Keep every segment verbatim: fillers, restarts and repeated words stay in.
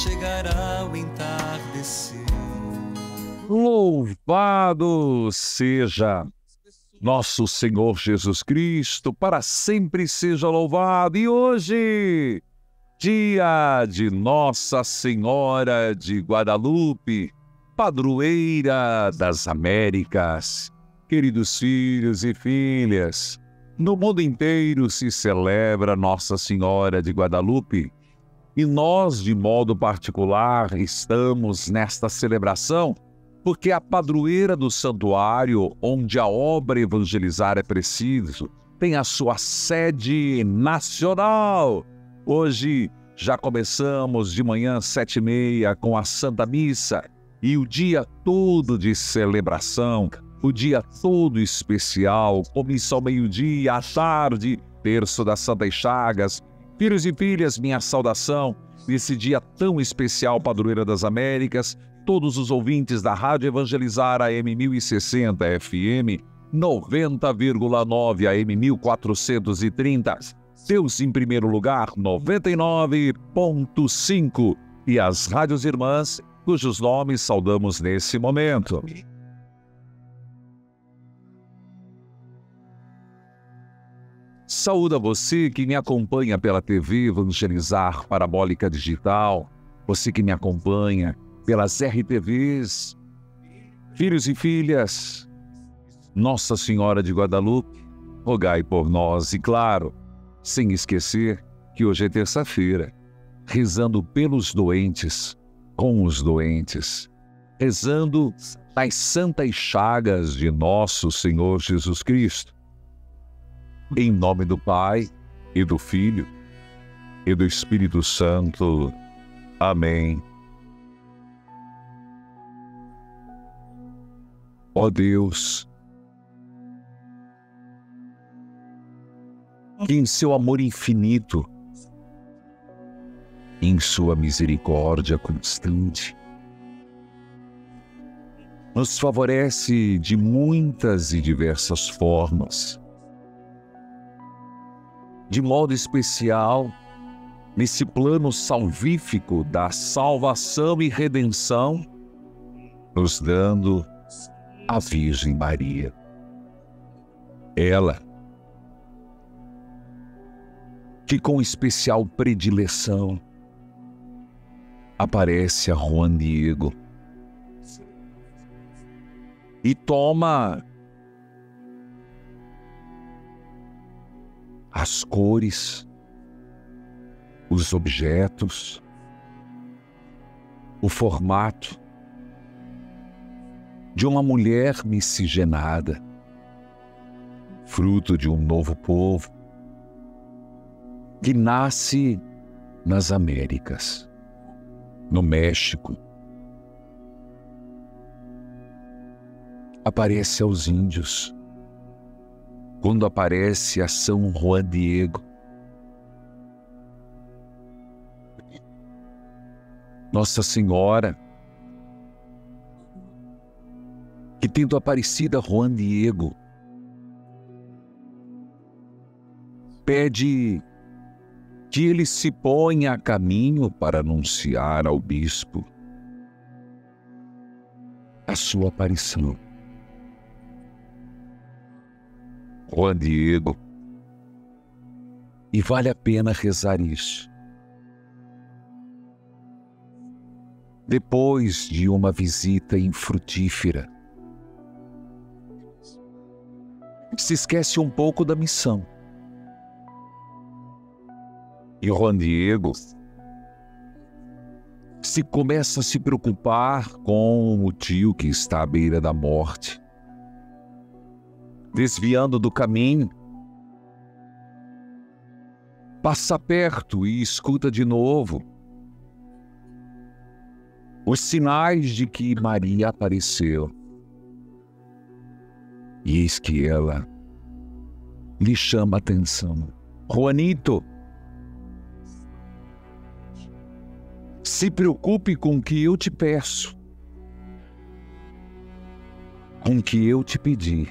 chegará o entardecer. Louvado seja nosso Senhor Jesus Cristo, para sempre seja louvado. E hoje, dia de Nossa Senhora de Guadalupe, padroeira das Américas. Queridos filhos e filhas, no mundo inteiro se celebra Nossa Senhora de Guadalupe e nós, de modo particular, estamos nesta celebração porque a padroeira do santuário, onde a obra evangelizar é preciso, tem a sua sede nacional. Hoje já começamos de manhã sete e meia com a Santa Missa e o dia todo de celebração, o dia todo especial, com missa ao meio-dia, à tarde, terço das Santas Chagas. Filhos e filhas, minha saudação nesse dia tão especial, padroeira das Américas, todos os ouvintes da Rádio Evangelizar A M mil e sessenta, F M noventa vírgula nove, A M mil quatrocentos e trinta, Deus em primeiro lugar, noventa e nove ponto cinco, e as rádios irmãs, cujos nomes saudamos nesse momento. Saúdo a você que me acompanha pela T V Evangelizar Parabólica Digital, você que me acompanha pelas R T Vs, filhos e filhas, Nossa Senhora de Guadalupe, rogai por nós. E claro, sem esquecer que hoje é terça-feira, rezando pelos doentes, com os doentes, rezando nas santas chagas de nosso Senhor Jesus Cristo. Em nome do Pai, e do Filho, e do Espírito Santo. Amém. Ó Deus, que em seu amor infinito, em sua misericórdia constante, nos favorece de muitas e diversas formas, de modo especial, nesse plano salvífico da salvação e redenção, nos dando a Virgem Maria. Ela, que com especial predileção aparece a Juan Diego e toma as cores, os objetos, o formato de uma mulher miscigenada, fruto de um novo povo, que nasce nas Américas, no México. Aparece aos índios, quando aparece a São Juan Diego. Nossa Senhora, que tendo aparecido a Juan Diego, pede que ele se ponha a caminho para anunciar ao bispo a sua aparição. Juan Diego, e vale a pena rezar isso. Depois de uma visita infrutífera, se esquece um pouco da missão. E Juan Diego se começa a se preocupar com o tio que está à beira da morte, desviando do caminho, passa perto e escuta de novo os sinais de que Maria apareceu. E eis que ela lhe chama a atenção. Juanito, se preocupe com o que eu te peço, com o que eu te pedi,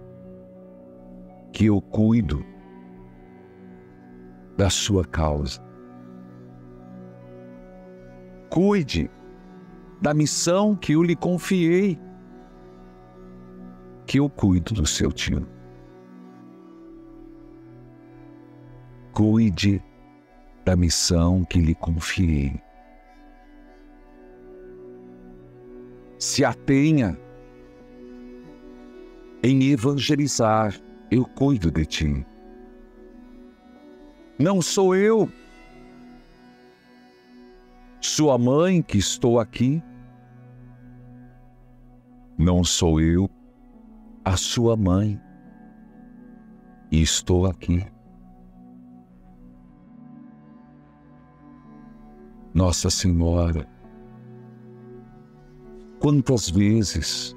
que eu cuido da sua causa. Cuide da missão que eu lhe confiei, que eu cuido do seu tio. Cuide da missão que lhe confiei. Se atenha em evangelizar, eu cuido de ti. Não sou eu, sua mãe, que estou aqui. Não sou eu, a sua mãe, e estou aqui. Nossa Senhora, quantas vezes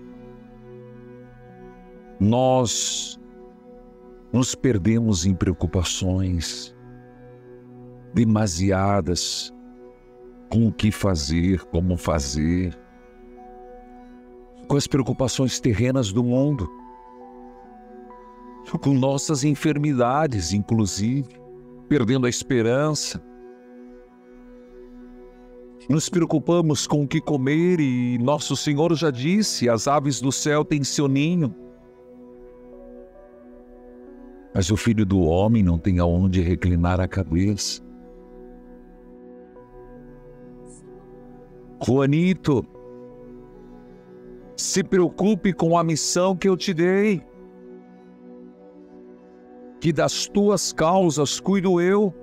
nós nos perdemos em preocupações demasiadas com o que fazer, como fazer, com as preocupações terrenas do mundo, com nossas enfermidades, inclusive, perdendo a esperança. Nos preocupamos com o que comer e nosso Senhor já disse, as aves do céu têm seu ninho. Mas o Filho do Homem não tem aonde reclinar a cabeça. Juanito, se preocupe com a missão que eu te dei, que das tuas causas cuido eu.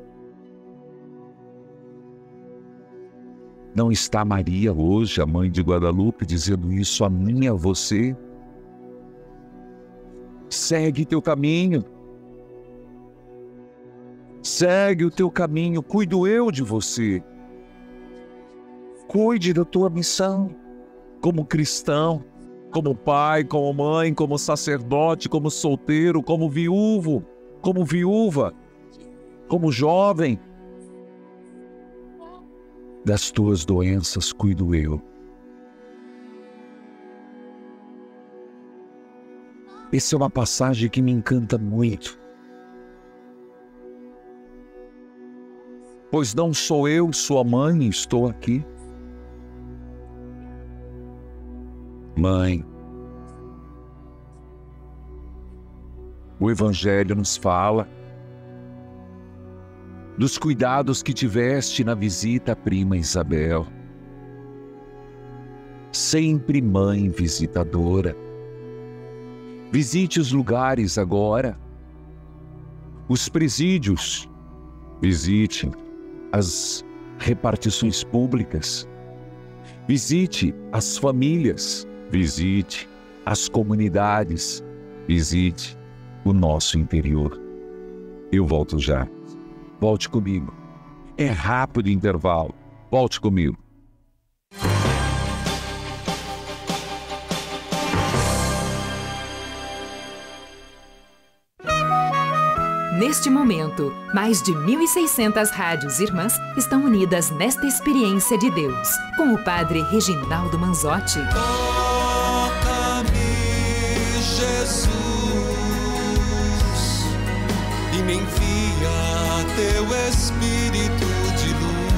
Não está Maria hoje, a mãe de Guadalupe, dizendo isso a mim e a você? Segue teu caminho. Segue o teu caminho, cuido eu de você. Cuide da tua missão, como cristão, como pai, como mãe, como sacerdote, como solteiro, como viúvo, como viúva, como jovem. Das tuas doenças cuido eu. Essa é uma passagem que me encanta muito. Pois não sou eu, sua mãe, estou aqui. Mãe, o Evangelho nos fala dos cuidados que tiveste na visita à prima Isabel. Sempre mãe visitadora. Visite os lugares agora, os presídios, visite as repartições públicas, visite as famílias, visite as comunidades, visite o nosso interior. Eu volto já. Volte comigo. É rápido o intervalo. Volte comigo. Neste momento, mais de mil e seiscentas rádios irmãs estão unidas nesta experiência de Deus, com o Padre Reginaldo Manzotti. Toca-me, Jesus, e me envia teu Espírito de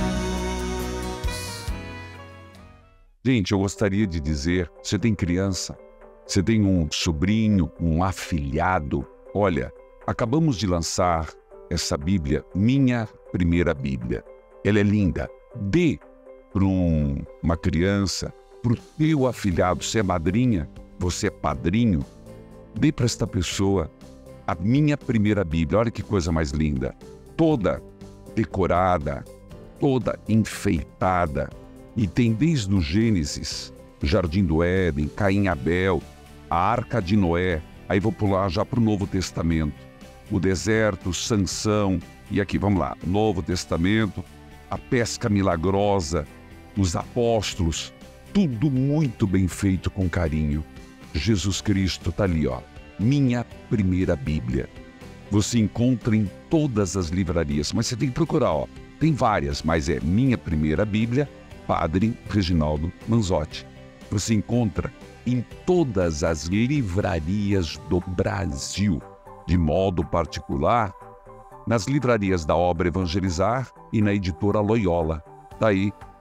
luz. Gente, eu gostaria de dizer, você tem criança, você tem um sobrinho, um afilhado, olha, acabamos de lançar essa Bíblia, Minha Primeira Bíblia. Ela é linda. Dê para um, uma criança, para o teu afilhado, você é madrinha, você é padrinho, dê para esta pessoa a Minha Primeira Bíblia. Olha que coisa mais linda. Toda decorada, toda enfeitada. E tem desde o Gênesis, Jardim do Éden, Caim e Abel, a Arca de Noé. Aí vou pular já para o Novo Testamento. O deserto, Sansão, e aqui, vamos lá, Novo Testamento, a pesca milagrosa, os apóstolos, tudo muito bem feito com carinho. Jesus Cristo está ali, ó, Minha Primeira Bíblia. Você encontra em todas as livrarias, mas você tem que procurar, ó, tem várias, mas é Minha Primeira Bíblia, Padre Reginaldo Manzotti. Você encontra em todas as livrarias do Brasil. De modo particular, nas livrarias da Obra Evangelizar e na editora Loyola. Daí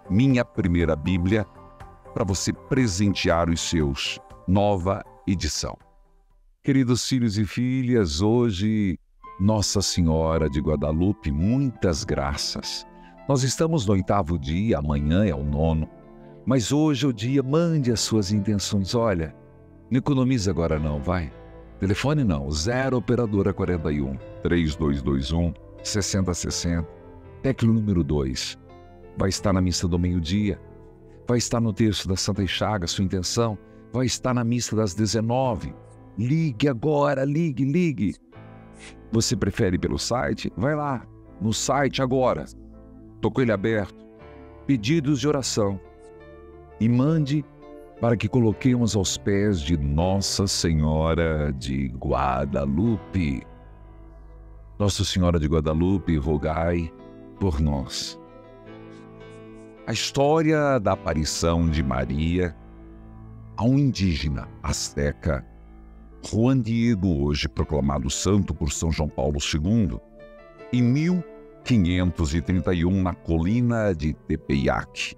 Minha Primeira Bíblia, para você presentear os seus. Nova edição. Queridos filhos e filhas, hoje, Nossa Senhora de Guadalupe, muitas graças. Nós estamos no oitavo dia, amanhã é o nono, mas hoje é o dia, mande as suas intenções. Olha, não economiza agora não, vai. Telefone não, zero operadora quarenta e um, três dois dois um, sessenta sessenta. Tecla número dois. Vai estar na missa do meio-dia, vai estar no terço da Santa Chaga, sua intenção, vai estar na missa das dezenove. Ligue agora, ligue, ligue. Você prefere pelo site? Vai lá, no site agora. Tô com ele aberto. Pedidos de oração. E mande para que coloquemos aos pés de Nossa Senhora de Guadalupe. Nossa Senhora de Guadalupe, rogai por nós. A história da aparição de Maria a um indígena asteca, Juan Diego, hoje proclamado santo por São João Paulo segundo, em mil quinhentos e trinta e um, na colina de Tepeyac.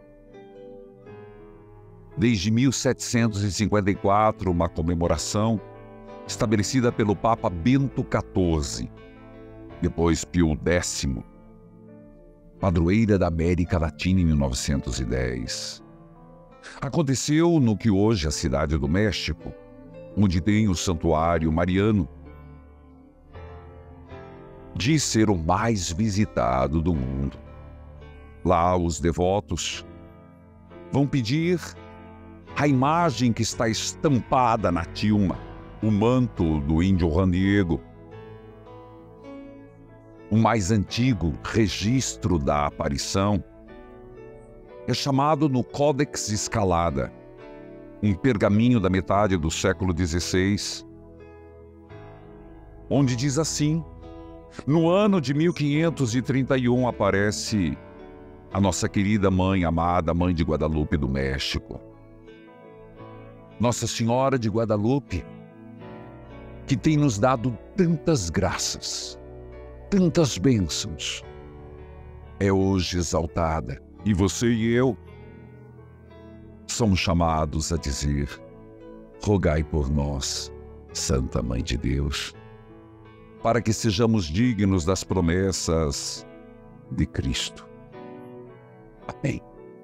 Desde mil setecentos e cinquenta e quatro, uma comemoração estabelecida pelo Papa Bento quatorze, depois Pio décimo, padroeira da América Latina em mil novecentos e dez. Aconteceu no que hoje é a cidade do México, onde tem o Santuário Mariano, diz ser o mais visitado do mundo. Lá os devotos vão pedir a imagem que está estampada na tilma, o manto do índio Juan Diego, o mais antigo registro da aparição, é chamado no Codex Escalada, um pergaminho da metade do século dezesseis, onde diz assim: no ano de mil quinhentos e trinta e um aparece a nossa querida mãe amada, mãe de Guadalupe do México. Nossa Senhora de Guadalupe, que tem nos dado tantas graças, tantas bênçãos, é hoje exaltada. E você e eu somos chamados a dizer: rogai por nós, Santa Mãe de Deus, para que sejamos dignos das promessas de Cristo. Amém.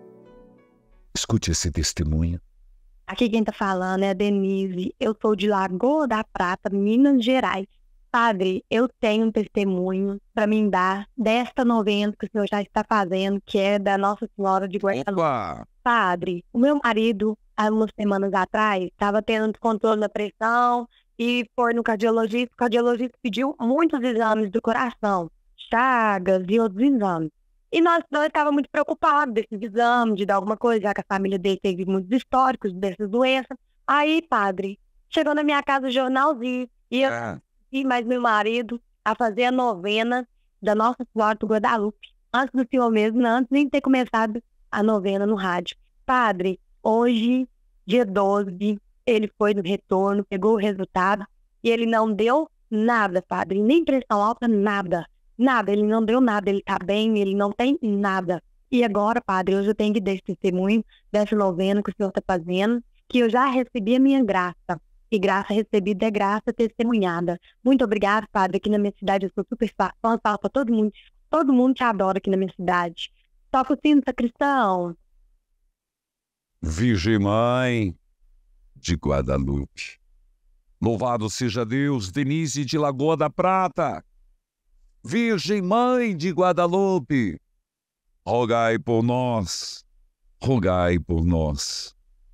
Escute esse testemunho. Aqui quem está falando é a Denise. Eu sou de Lagoa da Prata, Minas Gerais. Padre, eu tenho um testemunho para me dar desta novena que o senhor já está fazendo, que é da Nossa Senhora de Guadalupe. Opa! Padre, o meu marido, há umas semanas atrás, estava tendo descontrole da pressão e foi no cardiologista. O cardiologista pediu muitos exames do coração, chagas e outros exames. E nós dois estávamos muito preocupados desses exames, de dar alguma coisa, já que a família dele teve muitos históricos dessas doenças. Aí, padre, chegou na minha casa o jornalzinho e eu... É. e mais meu marido a fazer a novena da Nossa Senhora do Guadalupe, antes do senhor mesmo, antes nem de ter começado a novena no rádio. Padre, hoje, dia doze, ele foi no retorno, pegou o resultado, e ele não deu nada, padre, nem pressão alta, nada, nada, ele não deu nada, ele tá bem, ele não tem nada. E agora, padre, hoje eu tenho que dar esse testemunho dessa novena que o senhor está fazendo, que eu já recebi a minha graça. E graça recebida é graça testemunhada. Muito obrigada, padre. Aqui na minha cidade eu sou super fã, falo para todo mundo. Todo mundo te adora aqui na minha cidade. Toca o sino, sacristão. Virgem Mãe de Guadalupe. Louvado seja Deus. Denise de Lagoa da Prata. Virgem Mãe de Guadalupe, rogai por nós. Rogai por nós.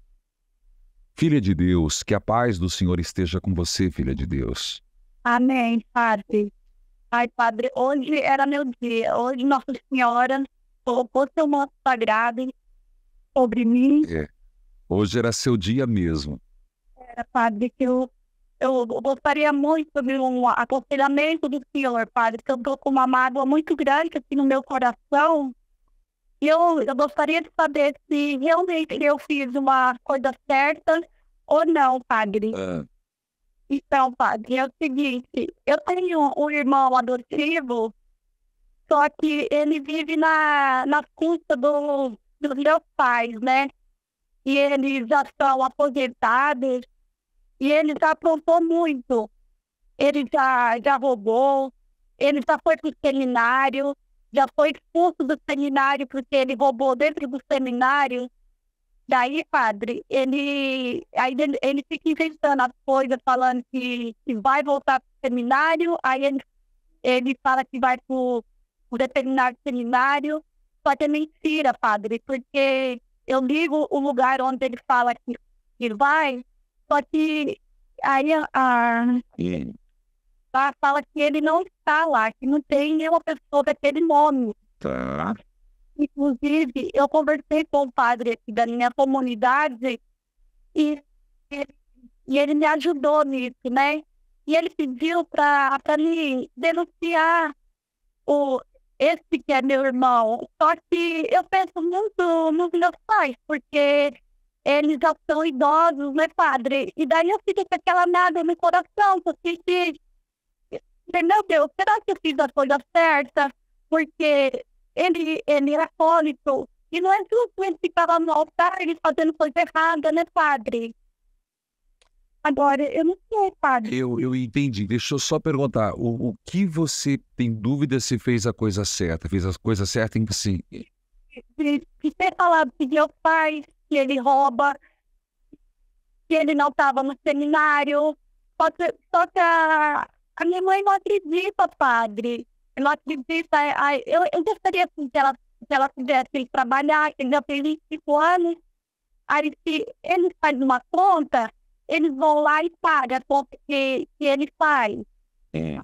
Filha de Deus, que a paz do Senhor esteja com você, filha de Deus. Amém, padre. Ai, padre, hoje era meu dia. Hoje Nossa Senhora colocou seu manto sagrado sobre mim. É. Hoje era seu dia mesmo. Era, padre, que eu, eu gostaria muito de um aconselhamento do senhor, padre, que eu estou com uma mágoa muito grande aqui no meu coração. E eu, eu gostaria de saber se realmente eu fiz uma coisa certa ou não, padre. Ah. Então, padre, é o seguinte, eu tenho um irmão adotivo, só que ele vive na, na custas do, os meus pais, né? E eles já estão aposentados e ele já aprontou muito. Ele já, já roubou, ele já foi para o seminário, já foi expulso do seminário porque ele roubou dentro do seminário. Daí, padre, ele, aí ele, ele fica inventando as coisas, falando que, que vai voltar para o seminário, aí ele, ele fala que vai para o determinado seminário, só que é mentira, padre, porque eu ligo o lugar onde ele fala que, que vai, só que aí a, a, a fala que ele não está lá, que não tem nenhuma pessoa daquele nome. Tá. Inclusive, eu conversei com o padre aqui da minha comunidade e, e, e ele me ajudou nisso, né? E ele pediu para me denunciar o, esse que é meu irmão. Só que eu penso muito nos meus pais, porque eles já são idosos, né, padre? E daí eu fico com aquela mágoa no coração, porque, meu Deus, será que eu fiz a coisa certa? Porque Ele, ele era acólito, e não é justo ele ficar lá no altar, ele fazendo coisa errada, né, padre? Agora, eu não sei, padre. Eu, eu entendi. Deixa eu só perguntar. O, o que você tem dúvida se fez a coisa certa? Fez a coisa certa em sim? De, de ter falado que meu pai, que ele rouba, que ele não estava no seminário. Só que, só que a, a minha mãe não acredita, padre. Não acredita. Eu, eu gostaria que ela, que ela pudesse trabalhar, que ele já tem vinte e cinco anos. Aí, se eles fazem uma conta, eles vão lá e pagam a conta que, que ele faz. É.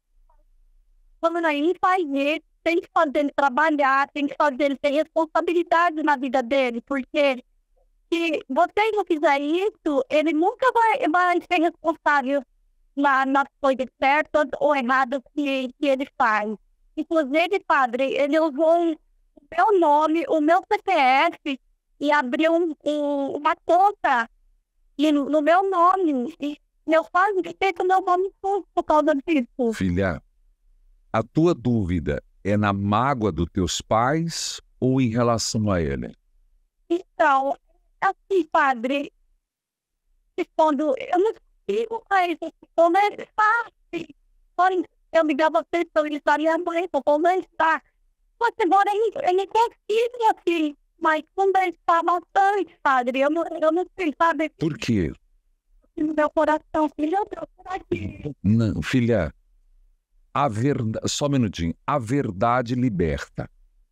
Quando aí faz isso, tem que fazer ele trabalhar, tem que fazer ele ter responsabilidade na vida dele, porque se vocês não fizerem isso, ele nunca vai, vai ser responsável na, nas coisas certas ou erradas que, que ele faz. Inclusive, padre, ele usou o meu nome, o meu C P F e abriu um, um, uma conta e no, no meu nome. E meu pai fez o meu nome por causa disso. Filha, a tua dúvida é na mágoa dos teus pais ou em relação a ele? Então, assim, padre, quando eu não consigo, mas como é fácil. Quando eu ligava a pessoa, ele estava minha mãe, como ele está. Mas agora ele, ele consigo, assim, mas quando ele está bastante, padre, eu não, eu não sei, sabe? Por quê? No meu coração, filha, eu por aqui. Não, filha, a verdade, só um minutinho, a verdade liberta.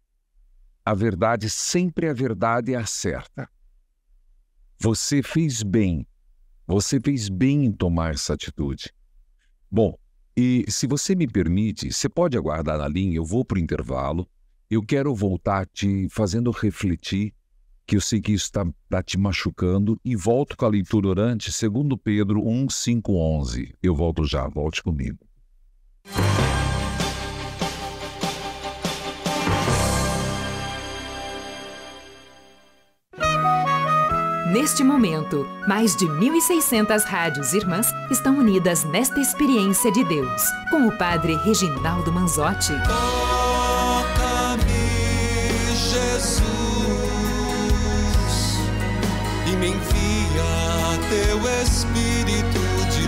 A verdade, sempre a verdade é a certa. Você fez bem, você fez bem em tomar essa atitude. Bom, e se você me permite, você pode aguardar na linha, eu vou para o intervalo, eu quero voltar te fazendo refletir, que eu sei que isso está tá te machucando, e volto com a leitura orante, segundo Pedro um, cinco, onze. Eu volto já, volte comigo. Neste momento, mais de mil e seiscentas rádios irmãs estão unidas nesta experiência de Deus, com o Padre Reginaldo Manzotti. Toca-me, Jesus, e me envia teu Espírito de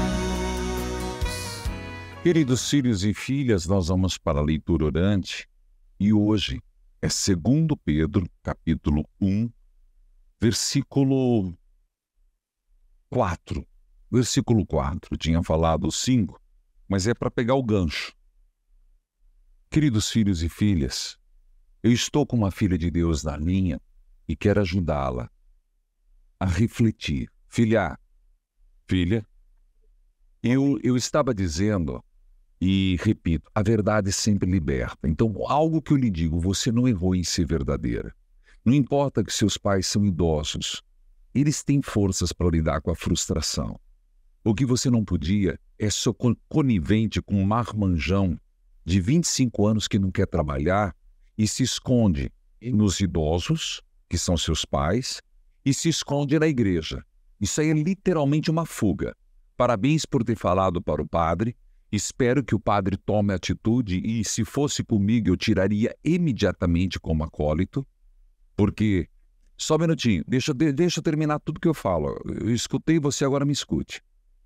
luz. Queridos filhos e filhas, nós vamos para a leitura orante, e hoje é segundo Pedro, capítulo um, versículo quatro. Versículo quatro. Tinha falado cinco, mas é para pegar o gancho. Queridos filhos e filhas, eu estou com uma filha de Deus na linha e quero ajudá-la a refletir. Filha, filha, eu, eu estava dizendo, e repito, a verdade sempre liberta. Então, algo que eu lhe digo, você não errou em ser verdadeira. Não importa que seus pais são idosos, eles têm forças para lidar com a frustração. O que você não podia é ser conivente com um marmanjão de vinte e cinco anos que não quer trabalhar e se esconde nos idosos, que são seus pais, e se esconde na igreja. Isso aí é literalmente uma fuga. Parabéns por ter falado para o padre. Espero que o padre tome atitude e, se fosse comigo, eu tiraria imediatamente como acólito, Porque, só um minutinho, deixa, deixa eu terminar tudo que eu falo. Eu escutei, você agora me escute.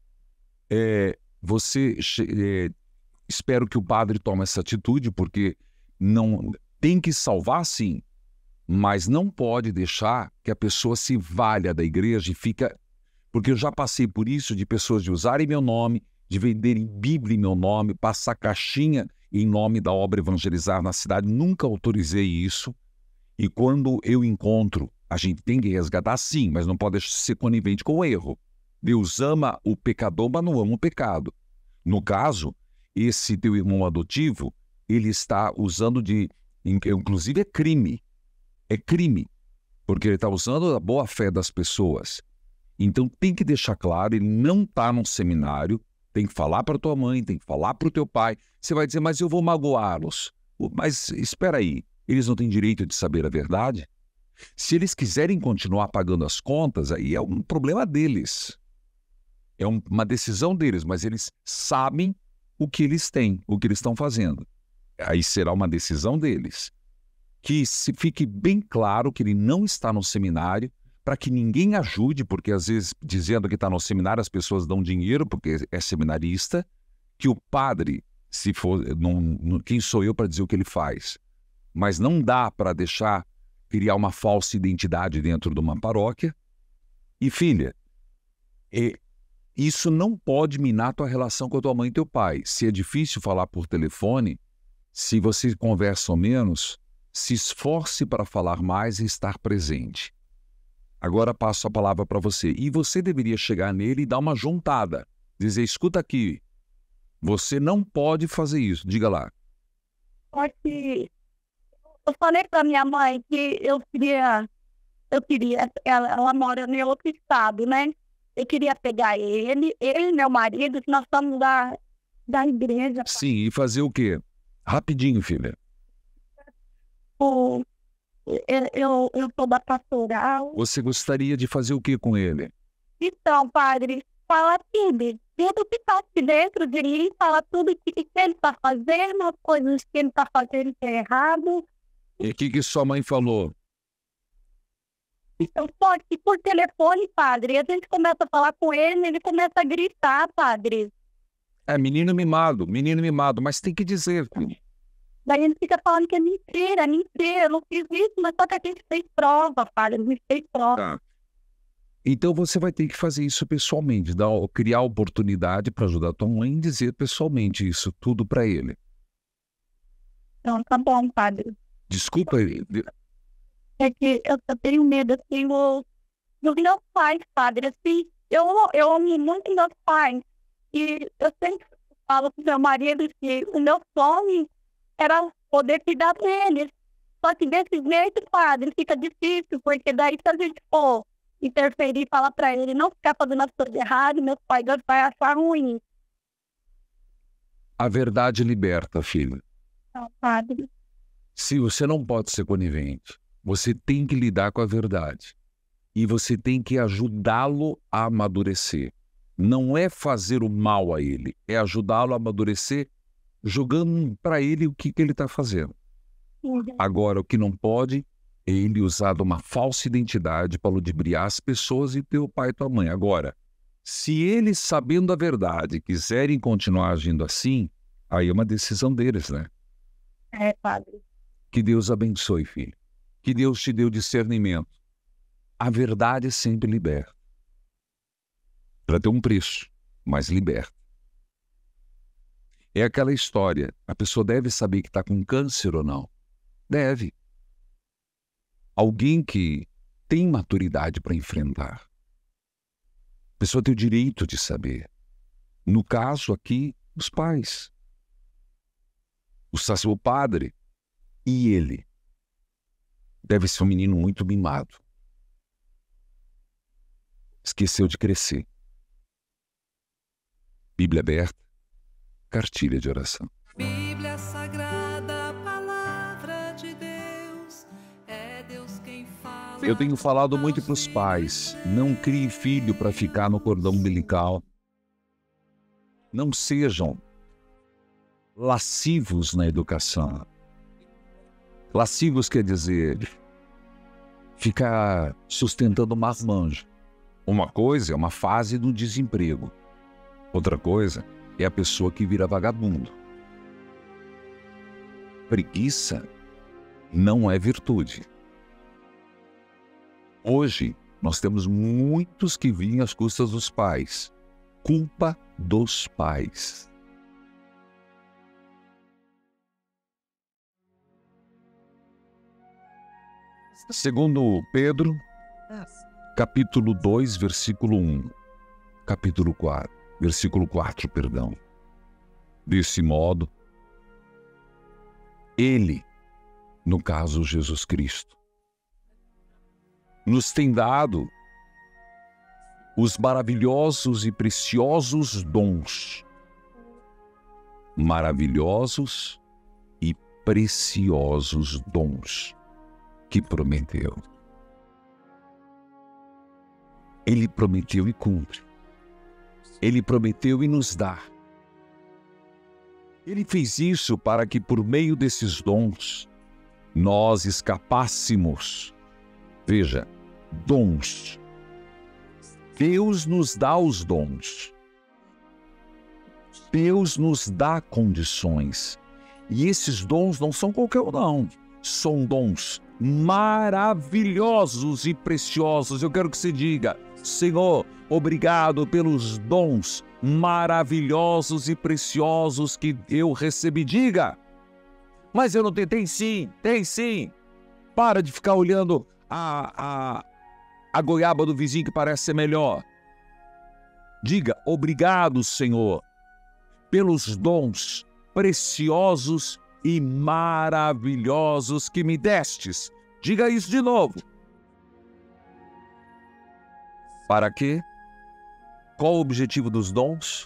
É, você, é, espero que o padre tome essa atitude, porque não tem que salvar, sim, mas não pode deixar que a pessoa se valha da igreja e fica... Porque eu já passei por isso, de pessoas de usarem meu nome, de venderem Bíblia em meu nome, passar caixinha em nome da obra Evangelizar na cidade. Nunca autorizei isso. E quando eu encontro, a gente tem que resgatar, sim, mas não pode ser conivente com o erro. Deus ama o pecador, mas não ama o pecado. No caso, esse teu irmão adotivo, ele está usando de... Inclusive é crime. É crime. Porque ele está usando a boa-fé das pessoas. Então tem que deixar claro, ele não está num seminário, tem que falar para tua mãe, tem que falar para o teu pai. Você vai dizer, mas eu vou magoá-los. Mas espera aí, eles não têm direito de saber a verdade? Se eles quiserem continuar pagando as contas, aí é um problema deles. É um, uma decisão deles, mas eles sabem o que eles têm, o que eles estão fazendo. Aí será uma decisão deles. Que se fique bem claro que ele não está no seminário, para que ninguém ajude, porque às vezes dizendo que está no seminário as pessoas dão dinheiro porque é seminarista, que o padre, se for, não, não, quem sou eu para dizer o que ele faz? Mas não dá para deixar criar uma falsa identidade dentro de uma paróquia. E filha, é, isso não pode minar tua relação com a tua mãe e teu pai. Se é difícil falar por telefone, se vocês conversam menos, se esforce para falar mais e estar presente. Agora passo a palavra para você. E você deveria chegar nele e dar uma juntada. Dizer, escuta aqui, você não pode fazer isso. Diga lá. Porque eu falei para minha mãe que eu queria, eu queria, ela, ela mora em outro estado, né? Eu queria pegar ele, ele e meu marido, que nós estamos da, da igreja. Sim, e fazer o quê? Rapidinho, filha. O... Eu, eu sou da pastoral. Você gostaria de fazer o que com ele? Então, padre, fala tudo. Tudo que está aqui dentro de mim, fala tudo que, que ele está fazendo, as coisas que ele está fazendo que é errado. E o que, que sua mãe falou? Então, só que por telefone, padre, a gente começa a falar com ele, ele começa a gritar, padre. É, menino mimado, menino mimado, mas tem que dizer, filho. Daí ele fica falando que é mentira, é mentira, eu não fiz isso, mas só que a gente fez prova, padre, a gente fez prova. Tá. Então você vai ter que fazer isso pessoalmente, dar, criar oportunidade para ajudar a tua mãe e dizer pessoalmente isso tudo para ele. Então, tá bom, padre. Desculpa, ele. É que eu, eu tenho medo, assim, o, dos meus pais, padre, assim, eu, eu amo muito meus pais, e eu sempre falo pro meu marido que o meu sonho era poder cuidar deles. Só que desse jeito, padre, fica difícil, porque daí se a gente for interferir e falar pra ele não ficar fazendo as coisas erradas, meus pais vão achar ruim. A verdade liberta, filho. Não, padre. Se você não pode ser conivente, você tem que lidar com a verdade. E você tem que ajudá-lo a amadurecer. Não é fazer o mal a ele, é ajudá-lo a amadurecer jogando para ele o que, que ele está fazendo. Uhum. Agora, o que não pode é ele usar uma falsa identidade para ludibriar as pessoas e teu pai e tua mãe. Agora, se eles, sabendo a verdade, quiserem continuar agindo assim, aí é uma decisão deles, né? É, padre. Que Deus abençoe, filho. Que Deus te dê o discernimento. A verdade sempre liberta. Ela tem um preço, mas liberta. É aquela história, a pessoa deve saber que está com câncer ou não? Deve. Alguém que tem maturidade para enfrentar. A pessoa tem o direito de saber. No caso aqui, os pais. O sacerdote, o padre e ele. Deve ser um menino muito mimado. Esqueceu de crescer. Bíblia aberta. Cartilha de oração. Bíblia Sagrada, Palavra de Deus, é Deus quem fala. Eu tenho falado muito para os pais, não crie filho para ficar no cordão umbilical. Não sejam lascivos na educação. Lascivos quer dizer fica sustentando marmanjo. Uma coisa é uma fase do desemprego. Outra coisa é a pessoa que vira vagabundo. Preguiça não é virtude. Hoje, nós temos muitos que vivem às custas dos pais. Culpa dos pais. Segundo Pedro, capítulo dois, versículo um. Capítulo quatro, versículo quatro, perdão. Desse modo, Ele, no caso Jesus Cristo, nos tem dado os maravilhosos e preciosos dons. Maravilhosos e preciosos dons que prometeu. Ele prometeu e cumpre. Ele prometeu e nos dá. Ele fez isso para que por meio desses dons nós escapássemos. Veja, dons. Deus nos dá os dons. Deus nos dá condições. E esses dons não são qualquer um, não. São dons maravilhosos e preciosos. Eu quero que você diga: Senhor, obrigado pelos dons maravilhosos e preciosos que eu recebi. Diga: mas eu não tenho. Tem sim, tem sim. Para de ficar olhando a, a, a goiaba do vizinho que parece ser melhor. Diga: obrigado, Senhor, pelos dons preciosos e maravilhosos que me destes. Diga isso de novo. Para quê? Qual o objetivo dos dons?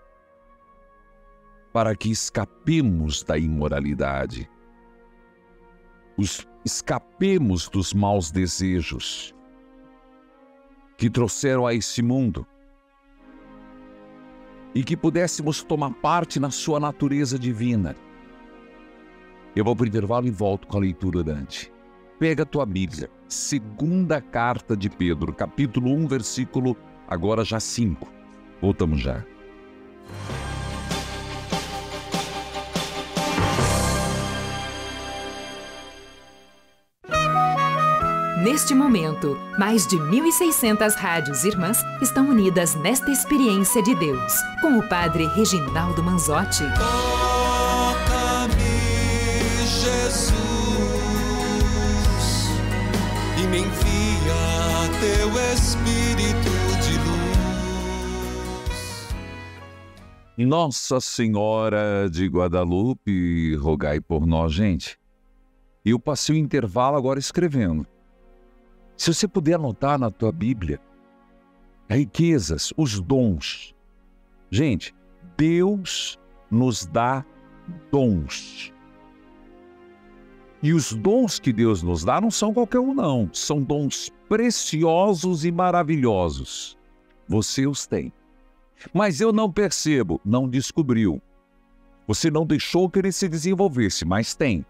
Para que escapemos da imoralidade. Os, escapemos dos maus desejos que trouxeram a esse mundo e que pudéssemos tomar parte na sua natureza divina. Eu vou para o intervalo e volto com a leitura Dante. Pega a tua Bíblia, segunda carta de Pedro, capítulo um, versículo, agora já cinco. Voltamos já. Neste momento, mais de mil e seiscentas rádios irmãs estão unidas nesta experiência de Deus, com o Padre Reginaldo Manzotti. Toca-me, Jesus, e me envia teu Espírito de luz. Nossa Senhora de Guadalupe, rogai por nós, gente. E eu passei o intervalo agora escrevendo. Se você puder anotar na tua Bíblia, riquezas, os dons. Gente, Deus nos dá dons. E os dons que Deus nos dá não são qualquer um, não. São dons preciosos e maravilhosos. Você os tem. Mas eu não percebo, não descobriu. Você não deixou que ele se desenvolvesse, mas tem.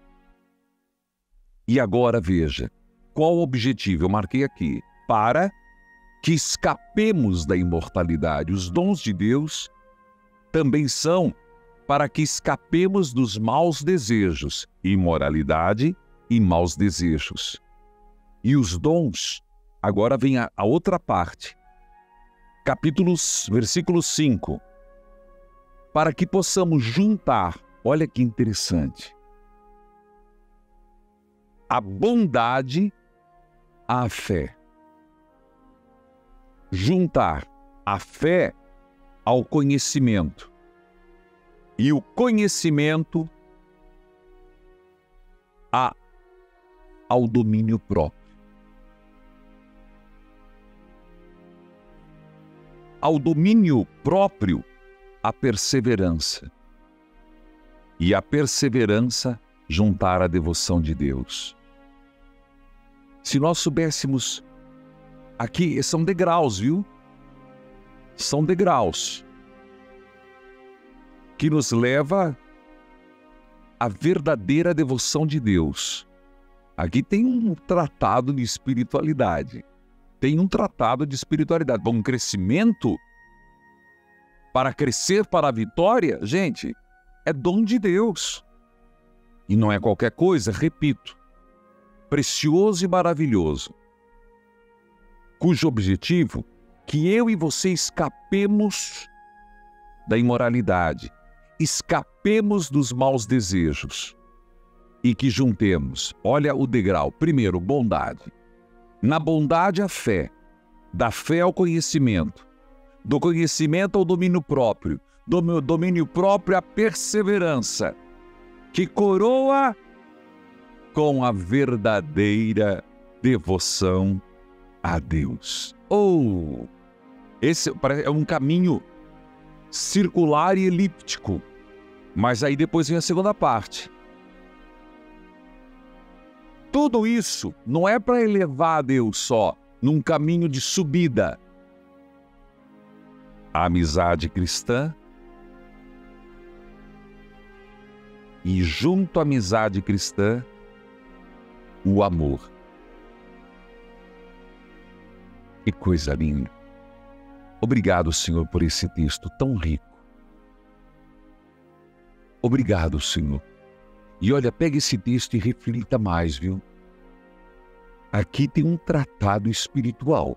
E agora veja. Qual o objetivo? Eu marquei aqui. Para que escapemos da imortalidade. Os dons de Deus também são para que escapemos dos maus desejos. Imoralidade e maus desejos. E os dons, agora vem a, a outra parte. Capítulo, versículo cinco. Para que possamos juntar, olha que interessante, a bondade à fé. Juntar a fé ao conhecimento. E o conhecimento a, ao domínio próprio. Ao domínio próprio, a perseverança. E a perseverança juntar a devoção de Deus. Se nós soubéssemos, aqui são degraus, viu? São degraus que nos leva à verdadeira devoção de Deus. Aqui tem um tratado de espiritualidade. Tem um tratado de espiritualidade. Bom, um crescimento para crescer para a vitória, gente, é dom de Deus. E não é qualquer coisa, repito, precioso e maravilhoso, cujo objetivo que eu e você escapemos da imoralidade, escapemos dos maus desejos e que juntemos, olha o degrau, primeiro, bondade. Na bondade, a fé, da fé ao conhecimento, do conhecimento ao domínio próprio, do domínio próprio à perseverança, que coroa com a verdadeira devoção a Deus. Oh, esse é um caminho circular e elíptico, mas aí depois vem a segunda parte. Tudo isso não é para elevar a Deus só, num caminho de subida. A amizade cristã e junto à amizade cristã, o amor. Que coisa linda. Obrigado, Senhor, por esse texto tão rico. Obrigado, Senhor. E olha, pega esse texto e reflita mais, viu? Aqui tem um tratado espiritual.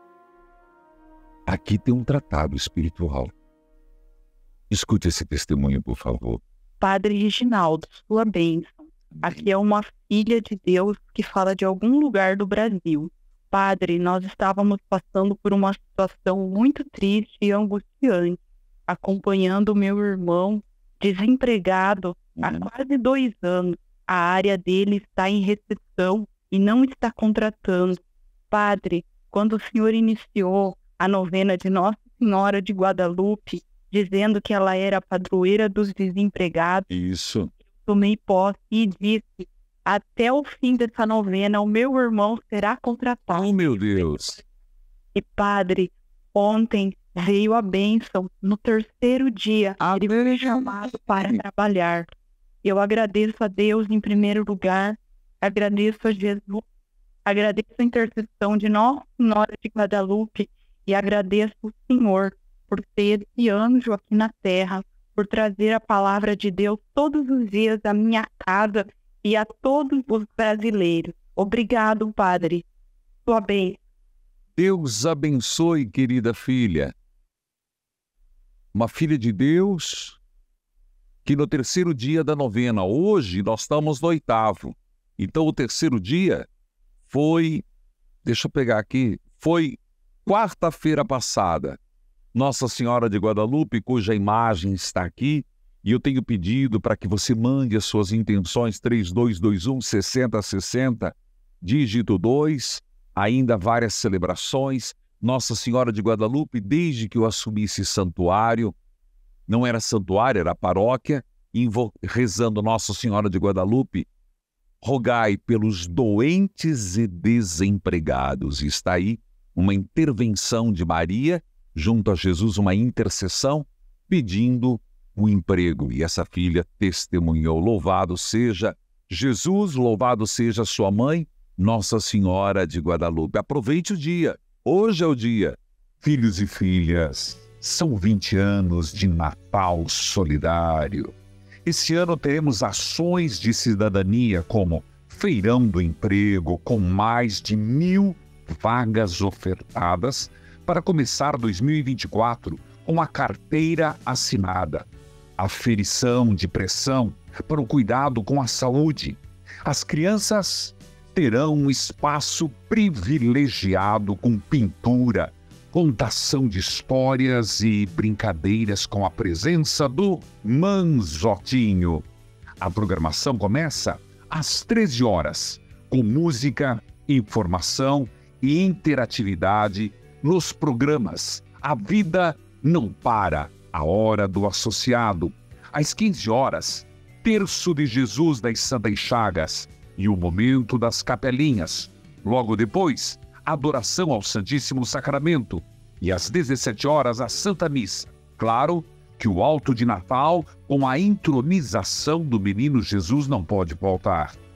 Aqui tem um tratado espiritual. Escute esse testemunho, por favor. Padre Reginaldo, sua bênção. Aqui é uma filha de Deus que fala de algum lugar do Brasil. Padre, nós estávamos passando por uma situação muito triste e angustiante, acompanhando meu irmão desempregado há quase dois anos. A área dele está em recessão e não está contratando. Padre, quando o senhor iniciou a novena de Nossa Senhora de Guadalupe, dizendo que ela era a padroeira dos desempregados, isso, tomei posse e disse: até o fim dessa novena, o meu irmão será contratado. Oh, meu Deus! E, padre, ontem veio a bênção. No terceiro dia, Amém. Ele foi chamado para trabalhar. Eu agradeço a Deus em primeiro lugar, agradeço a Jesus, agradeço a intercessão de Nossa Senhora de Guadalupe e agradeço o Senhor por ter esse anjo aqui na terra, por trazer a palavra de Deus todos os dias à minha casa e a todos os brasileiros. Obrigado, Padre. Sua bênção. Deus abençoe, querida filha. Uma filha de Deus que no terceiro dia da novena, hoje nós estamos no oitavo. Então o terceiro dia foi, deixa eu pegar aqui, foi quarta-feira passada. Nossa Senhora de Guadalupe, cuja imagem está aqui, e eu tenho pedido para que você mande as suas intenções, três dois dois um, seis zero seis zero, dígito dois, ainda várias celebrações. Nossa Senhora de Guadalupe, desde que eu assumi esse santuário, não era santuário, era paróquia, rezando Nossa Senhora de Guadalupe, rogai pelos doentes e desempregados. Está aí uma intervenção de Maria, junto a Jesus, uma intercessão, pedindo o emprego. E essa filha testemunhou. Louvado seja Jesus, louvado seja sua mãe, Nossa Senhora de Guadalupe. Aproveite o dia. Hoje é o dia. Filhos e filhas, são vinte anos de Natal solidário. Esse ano teremos ações de cidadania como Feirão do Emprego, com mais de mil vagas ofertadas para começar dois mil e vinte e quatro com a carteira assinada. Aferição de pressão para o cuidado com a saúde. As crianças terão um espaço privilegiado com pintura, contação de histórias e brincadeiras com a presença do Manzotinho. A programação começa às treze horas, com música, informação e interatividade nos programas A Vida Não Para, a Hora do Associado. Às quinze horas, Terço de Jesus das Santas Chagas e o Momento das Capelinhas. Logo depois, adoração ao Santíssimo Sacramento e às dezessete horas a Santa Missa. Claro que o alto de Natal com a intronização do menino Jesus não pode faltar.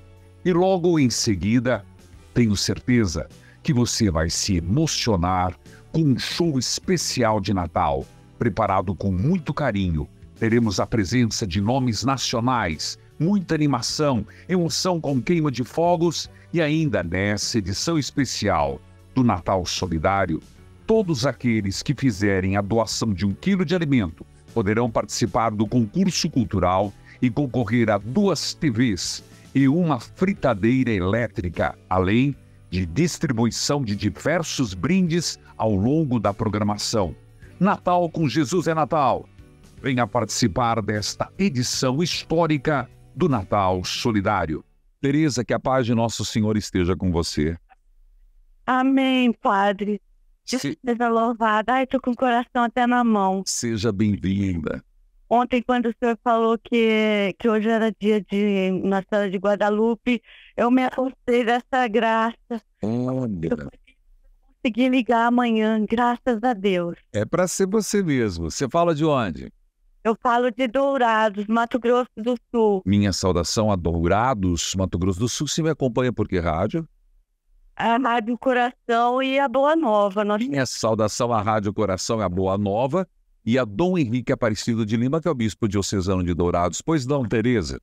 E logo em seguida, tenho certeza que você vai se emocionar com um show especial de Natal, preparado com muito carinho. Teremos a presença de nomes nacionais, muita animação, emoção com queima de fogos e ainda nessa edição especial do Natal Solidário, todos aqueles que fizerem a doação de um quilo de alimento poderão participar do concurso cultural e concorrer a duas T Vs e uma fritadeira elétrica, além de distribuição de diversos brindes ao longo da programação. Natal com Jesus é Natal. Venha participar desta edição histórica do Natal Solidário. Tereza, que a paz de Nosso Senhor esteja com você. Amém, Padre. Se... Seja louvado. Ai, tô com o coração até na mão. Seja bem-vinda. Ontem, quando o senhor falou que, que hoje era dia de Nossa Senhora de Guadalupe, eu me assustei dessa graça. Olha. Eu consegui ligar amanhã, graças a Deus. É para ser você mesmo. Você fala de onde? Eu falo de Dourados, Mato Grosso do Sul. Minha saudação a Dourados, Mato Grosso do Sul. Você me acompanha por que rádio? A Rádio Coração e a Boa Nova. Nós... Minha saudação à Rádio Coração e a Boa Nova e a Dom Henrique Aparecido de Lima, que é o bispo diocesano de Dourados. Pois não, Tereza?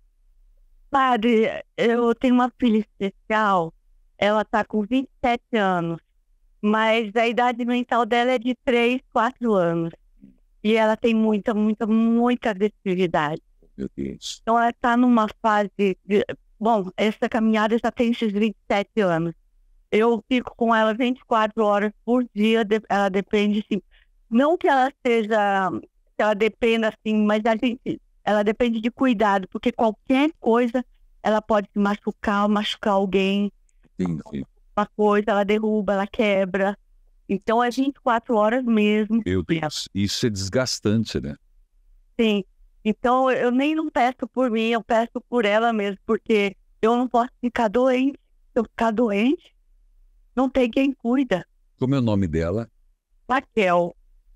Padre, eu tenho uma filha especial, ela está com vinte e sete anos, mas a idade mental dela é de três, quatro anos. E ela tem muita, muita, muita agressividade. Meu Deus. Então ela está numa fase... De... Bom, essa caminhada já tem esses vinte e sete anos. Eu fico com ela vinte e quatro horas por dia, ela depende, assim, não que ela seja, que ela dependa assim, mas a gente, ela depende de cuidado, porque qualquer coisa ela pode se machucar, machucar alguém. Entendi. Uma coisa, ela derruba, ela quebra. Então é vinte e quatro horas mesmo. Meu Deus, isso é desgastante, né? Sim. Então eu nem não peço por mim, eu peço por ela mesmo, porque eu não posso ficar doente. Se eu ficar doente, não tem quem cuida. Como é o nome dela? Raquel.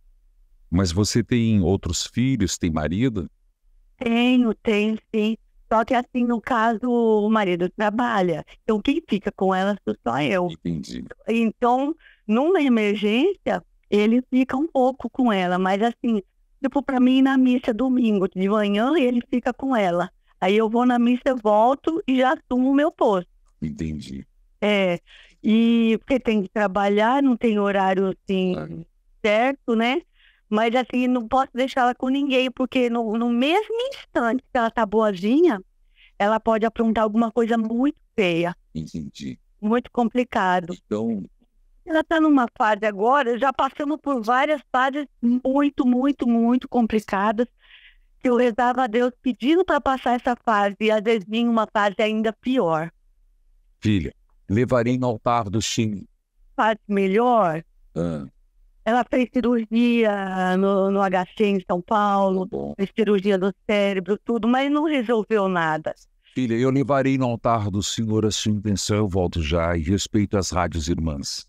Mas você tem outros filhos, tem marido? Tenho, tenho sim. Só que assim, no caso, o marido trabalha. Então quem fica com ela sou só eu. Entendi. Então, numa emergência, ele fica um pouco com ela. Mas assim, tipo, pra mim ir na missa domingo de manhã, ele fica com ela. Aí eu vou na missa, volto e já assumo o meu posto. Entendi. É, e porque tem que trabalhar, não tem horário assim Ah. certo, né? Mas assim, não posso deixar ela com ninguém, porque no, no mesmo instante que ela tá boazinha, ela pode aprontar alguma coisa muito feia, Entendi. muito complicado. Então, Ela tá numa fase agora, já passamos por várias fases muito, muito, muito complicadas, que eu rezava a Deus pedindo para passar essa fase, e às vezes vinha uma fase ainda pior. filha, levarei no altar do Chim. Fase melhor, Ah, ela fez cirurgia no, no H C em São Paulo, bom. fez cirurgia do cérebro, tudo, mas não resolveu nada. Filha, eu levarei no altar do Senhor a sua intenção. Eu volto já e respeito as rádios irmãs.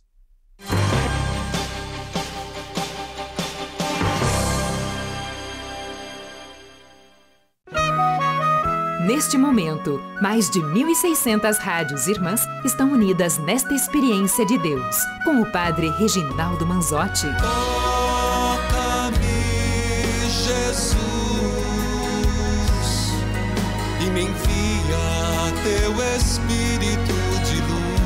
Neste momento, mais de mil e seiscentas rádios irmãs estão unidas nesta experiência de Deus, com o Padre Reginaldo Manzotti. Toca-me, Jesus, e me envia teu Espírito de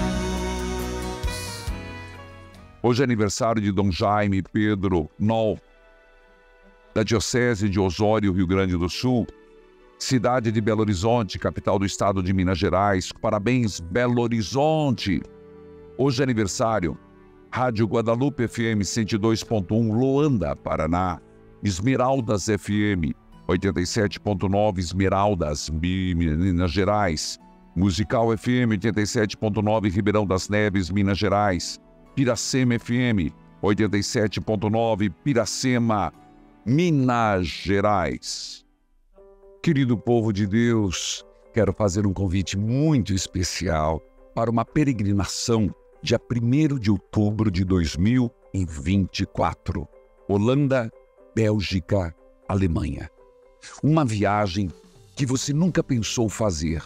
luz. Hoje é aniversário de Dom Jaime Pedro Nol, da Diocese de Osório, Rio Grande do Sul, cidade de Belo Horizonte, capital do estado de Minas Gerais. Parabéns, Belo Horizonte! Hoje é aniversário. Rádio Guadalupe F M cento e dois ponto um, Loanda, Paraná. Esmeraldas F M oitenta e sete ponto nove, Esmeraldas, Minas Gerais. Musical F M oitenta e sete ponto nove, Ribeirão das Neves, Minas Gerais. Piracema F M oitenta e sete ponto nove, Piracema, Minas Gerais. Querido povo de Deus, quero fazer um convite muito especial para uma peregrinação dia primeiro de outubro de dois mil e vinte e quatro. Holanda, Bélgica, Alemanha. Uma viagem que você nunca pensou fazer.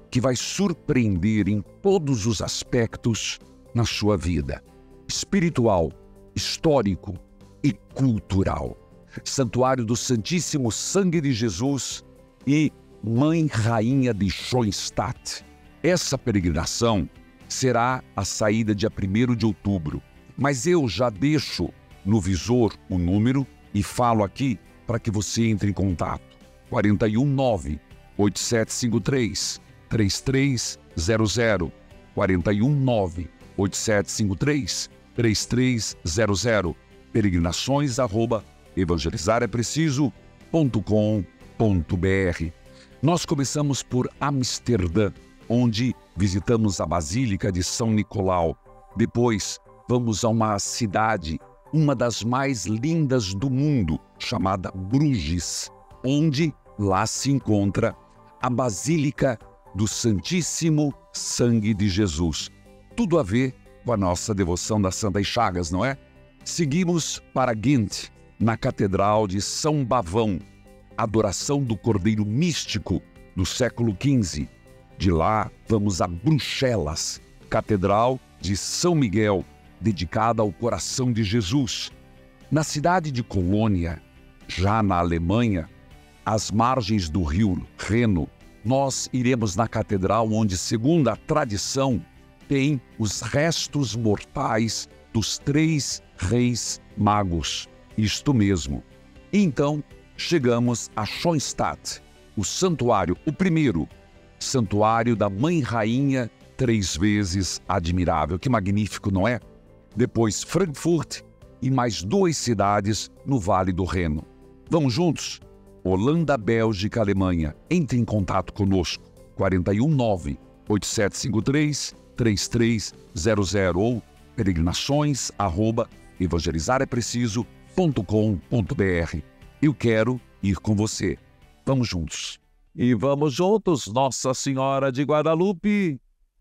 que vai surpreender em todos os aspectos na sua vida: espiritual, histórico e cultural. Santuário do Santíssimo Sangue de Jesus e Mãe Rainha de Schoenstatt. Essa peregrinação será a saída dia primeiro de outubro, mas eu já deixo no visor o número e falo aqui para que você entre em contato. quatro um nove, oito sete cinco três, três três zero zero. quatro um nove, oito sete cinco três, três três zero zero. peregrinações arroba evangelizar é preciso ponto com ponto br. Nós começamos por Amsterdã, onde visitamos a Basílica de São Nicolau. Depois, vamos a uma cidade, uma das mais lindas do mundo, chamada Bruges, onde lá se encontra a Basílica do Santíssimo Sangue de Jesus. Tudo a ver com a nossa devoção das Santas Chagas, não é? Seguimos para Ghent, na Catedral de São Bavão, adoração do Cordeiro Místico do século quinze. De lá, vamos a Bruxelas, Catedral de São Miguel, dedicada ao coração de Jesus. Na cidade de Colônia, já na Alemanha, às margens do rio Reno, nós iremos na catedral onde, segundo a tradição, tem os restos mortais dos três reis magos. Isto mesmo. Então, chegamos a Schoenstatt, o santuário, o primeiro santuário da Mãe Rainha, três vezes admirável. Que magnífico, não é? Depois Frankfurt e mais duas cidades no Vale do Reno. Vamos juntos? Holanda, Bélgica, Alemanha. Entre em contato conosco. quatro um nove, oito sete cinco três, três três zero zero ou peregrinações arroba evangelizar é preciso ponto com ponto br. Eu quero ir com você. Vamos juntos. E vamos juntos, Nossa Senhora de Guadalupe,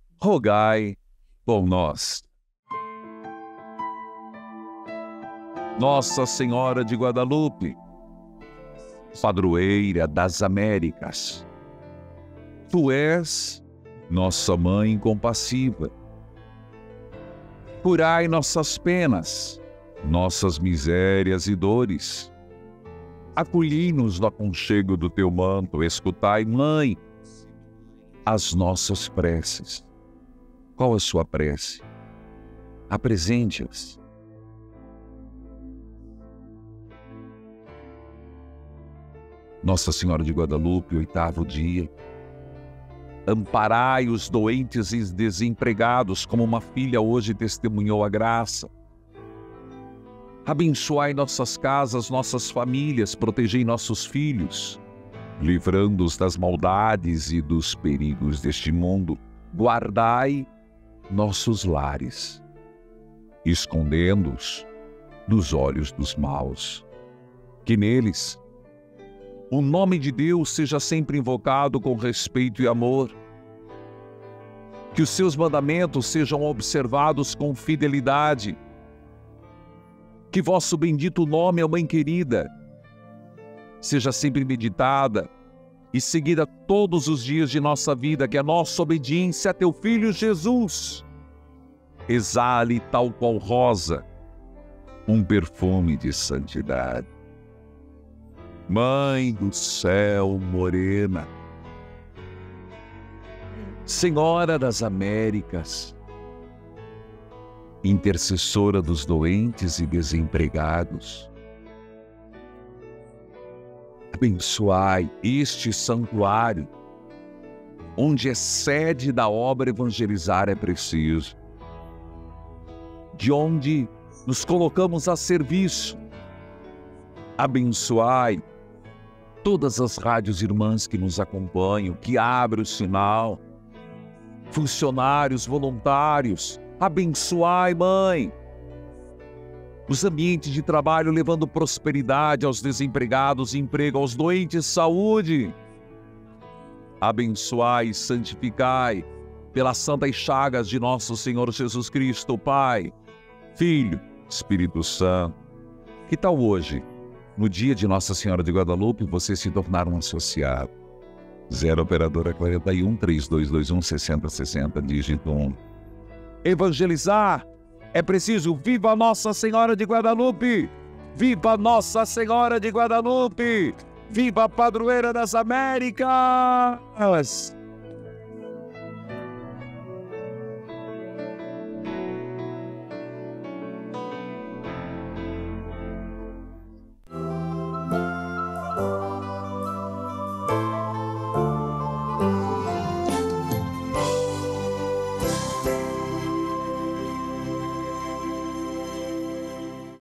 rogai por nós. Nossa Senhora de Guadalupe, padroeira das Américas, Tu és nossa Mãe compassiva. Curai nossas penas, nossas misérias e dores. Acolhi-nos no aconchego do teu manto, escutai, Mãe, as nossas preces. Qual a sua prece? Apresente-as. Nossa Senhora de Guadalupe, oitavo dia. Amparai os doentes e desempregados, como uma filha hoje testemunhou a graça. Abençoai nossas casas, nossas famílias, protegei nossos filhos, livrando-os das maldades e dos perigos deste mundo. Guardai nossos lares, escondendo-os dos olhos dos maus. Que neles o nome de Deus seja sempre invocado com respeito e amor. Que os seus mandamentos sejam observados com fidelidade. Que vosso bendito nome, ó Mãe querida, seja sempre meditada e seguida todos os dias de nossa vida. Que a nossa obediência a teu Filho Jesus exale, tal qual rosa, um perfume de santidade. Mãe do céu morena, Senhora das Américas, intercessora dos doentes e desempregados, abençoai este santuário, onde é sede da obra Evangelizar é Preciso, de onde nos colocamos a serviço. Abençoai todas as rádios irmãs que nos acompanham, que abrem o sinal, funcionários, voluntários. Abençoai, Mãe, os ambientes de trabalho, levando prosperidade aos desempregados, emprego aos doentes, saúde. Abençoai e santificai pelas santas chagas de nosso Senhor Jesus Cristo, Pai, Filho, Espírito Santo. Que tal hoje, no dia de Nossa Senhora de Guadalupe, você se tornar um associado? zero operadora quarenta e um, três dois dois um, seis zero seis zero, dígito um. Evangelizar é preciso. Viva Nossa Senhora de Guadalupe! Viva Nossa Senhora de Guadalupe! Viva a Padroeira das Américas!